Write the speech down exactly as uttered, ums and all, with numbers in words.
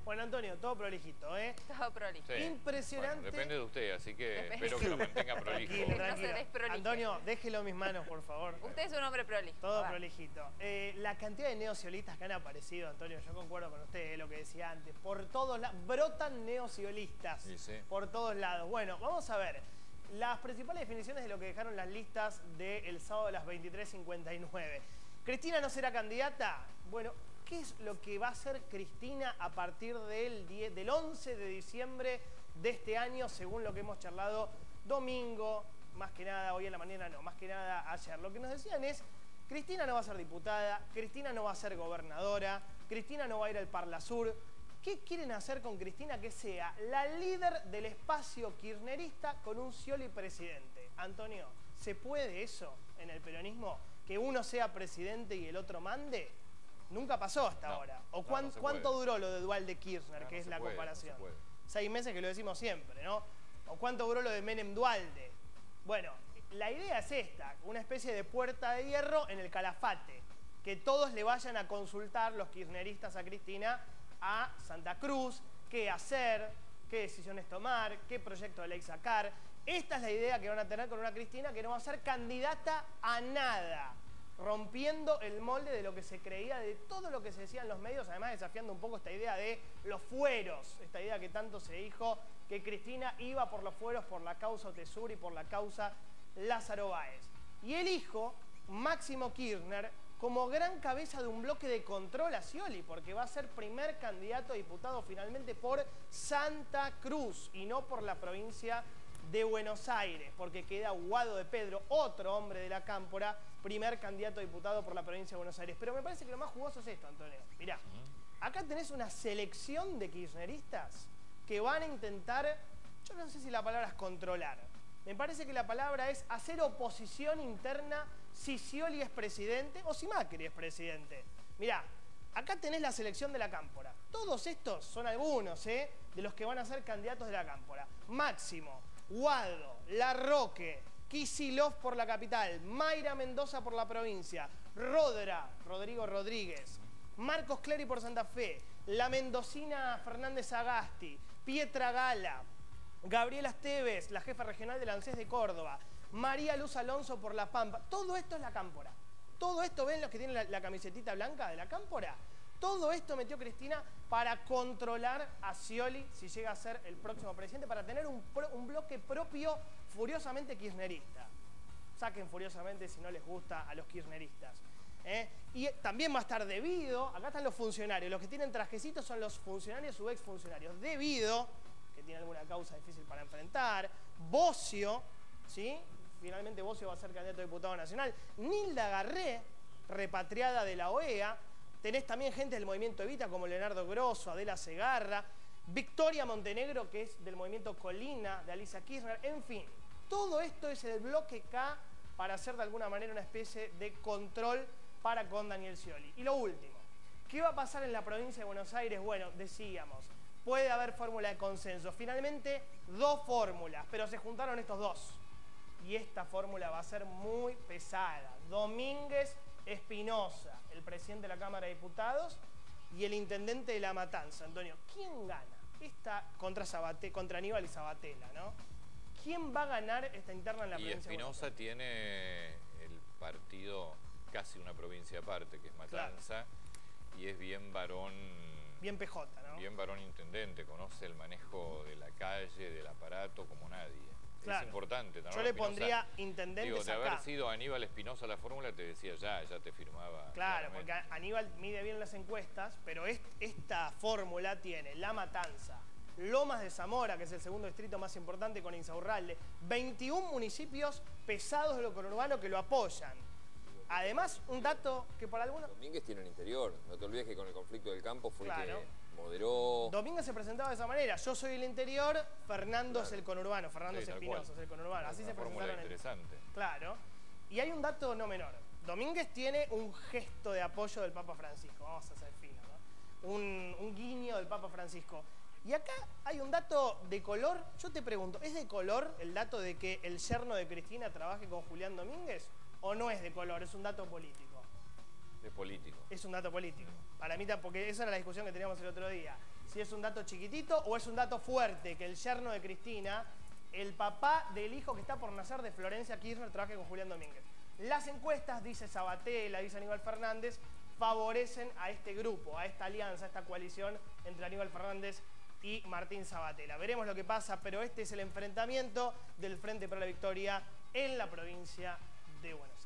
Bueno, Antonio, todo prolijito, ¿eh? Todo prolijo. Sí. Impresionante. Bueno, depende de usted, así que Depende. espero que lo mantenga prolijo. Tranquilo, No tranquilo. se desprolige. Antonio, déjelo en mis manos, por favor. Usted es un hombre prolijo. Todo A ver. prolijito. Eh, la cantidad de neociolistas que han aparecido, Antonio, yo concuerdo con usted, eh, lo que decía antes. Por todos lados, brotan neociolistas. Sí, sí. Por todos lados. Bueno, vamos a ver. Las principales definiciones de lo que dejaron las listas del sábado a las veintitrés cincuenta y nueve. ¿Cristina no será candidata? Bueno, ¿qué es lo que va a hacer Cristina a partir del, diez, del once de diciembre de este año, según lo que hemos charlado domingo, más que nada, hoy en la mañana no, más que nada ayer? Lo que nos decían es, Cristina no va a ser diputada, Cristina no va a ser gobernadora, Cristina no va a ir al Parlasur. ¿Qué quieren hacer con Cristina? Que sea la líder del espacio kirchnerista con un Scioli presidente. Antonio, ¿se puede eso en el peronismo? ¿Que uno sea presidente y el otro mande? Nunca pasó hasta No, ahora. ¿O no, cuán, no se cuánto puede. duró lo de Duhalde Kirchner, No, que no es se la puede, comparación? no se puede. Seis meses que lo decimos siempre, ¿no? ¿O cuánto duró lo de Menem Duhalde? Bueno, la idea es esta, una especie de puerta de hierro en el Calafate. Que todos le vayan a consultar, los kirchneristas, a Cristina, a Santa Cruz, qué hacer, qué decisiones tomar, qué proyecto de ley sacar. Esta es la idea que van a tener con una Cristina que no va a ser candidata a nada, rompiendo el molde de lo que se creía, de todo lo que se decía en los medios, además desafiando un poco esta idea de los fueros, esta idea que tanto se dijo, que Cristina iba por los fueros por la causa Otesur y por la causa Lázaro Báez. Y el hijo, Máximo Kirchner, como gran cabeza de un bloque de control a Scioli, porque va a ser primer candidato a diputado finalmente por Santa Cruz y no por la provincia de Buenos Aires, porque queda Guado de Pedro, otro hombre de la Cámpora, primer candidato a diputado por la provincia de Buenos Aires. Pero me parece que lo más jugoso es esto, Antonio. Mirá, acá tenés una selección de kirchneristas que van a intentar, yo no sé si la palabra es controlar, me parece que la palabra es hacer oposición interna si Scioli es presidente o si Macri es presidente. Mirá, acá tenés la selección de la Cámpora. Todos estos son algunos, ¿eh?, de los que van a ser candidatos de la Cámpora. Máximo, Guado, Larroque, Kicillof por la capital, Mayra Mendoza por la provincia, Rodra, Rodrigo Rodríguez, Marcos Clery por Santa Fe, la mendocina Fernández Agasti, Pietra Gala, Gabriela Esteves, la jefa regional del ANSES de Córdoba, María Luz Alonso por La Pampa. Todo esto es la Cámpora. Todo esto, ¿ven los que tienen la, la camisetita blanca de la Cámpora? Todo esto metió Cristina para controlar a Scioli si llega a ser el próximo presidente, para tener un, pro, un bloque propio furiosamente kirchnerista. Saquen furiosamente si no les gusta a los kirchneristas. ¿eh? Y también va a estar Debido, acá están los funcionarios, los que tienen trajecitos son los funcionarios o exfuncionarios. Debido, que tiene alguna causa difícil para enfrentar, Bocio, ¿sí? Finalmente Bocio va a ser candidato a diputado nacional, Nilda Garré, repatriada de la O E A, tenés también gente del movimiento Evita como Leonardo Grosso, Adela Segarra, Victoria Montenegro, que es del movimiento Colina, de Alicia Kirchner, en fin. Todo esto es el bloque K para hacer de alguna manera una especie de control para con Daniel Scioli. Y lo último, ¿qué va a pasar en la provincia de Buenos Aires? Bueno, decíamos, puede haber fórmula de consenso. Finalmente, dos fórmulas, pero se juntaron estos dos. Y esta fórmula va a ser muy pesada. Domínguez Espinosa, el presidente de la Cámara de Diputados, y el intendente de La Matanza, Antonio. ¿Quién gana? Esta contra, Sabate, contra Aníbal y Sabatella, ¿no? ¿Quién va a ganar esta interna en la Y provincia de Buenos Espinosa Aires? tiene el partido casi una provincia aparte, que es Matanza, claro. Y es bien varón... Bien P J, ¿no? Bien varón intendente, conoce el manejo de la calle, del aparato como nadie. Claro. Es importante. ¿no? Yo le Espinosa, pondría intendentes digo, de acá. haber sido Aníbal Espinosa la fórmula, te decía ya, ya te firmaba. Claro, claramente. porque Aníbal mide bien las encuestas, pero est esta fórmula tiene La Matanza, Lomas de Zamora, que es el segundo distrito más importante con Insaurralde, veintiún municipios pesados de lo conurbano que lo apoyan. Además, un dato que para algunos... Domínguez tiene un interior. No te olvides que con el conflicto del campo fue claro. el que moderó... Domínguez se presentaba de esa manera. Yo soy el interior, Fernando claro. es el conurbano. Fernando sí, es Espinosa, es el conurbano. Así una se fórmula presentaron. interesante. En... Claro. Y hay un dato no menor. Domínguez tiene un gesto de apoyo del Papa Francisco. Vamos a ser finos, ¿no? Un, un guiño del Papa Francisco. Y acá hay un dato de color. Yo te pregunto, ¿es de color el dato de que el yerno de Cristina trabaje con Julián Domínguez? ¿O no es de color? Es un dato político. De político. Es un dato político. Para mí, porque esa era la discusión que teníamos el otro día. si es un dato chiquitito o es un dato fuerte, que el yerno de Cristina, el papá del hijo que está por nacer de Florencia Kirchner, trabaje con Julián Domínguez. Las encuestas, dice Sabatella, dice Aníbal Fernández, favorecen a este grupo, a esta alianza, a esta coalición entre Aníbal Fernández y Martín Sabatella. Veremos lo que pasa, pero este es el enfrentamiento del Frente para la Victoria en la provincia de Buenos Aires.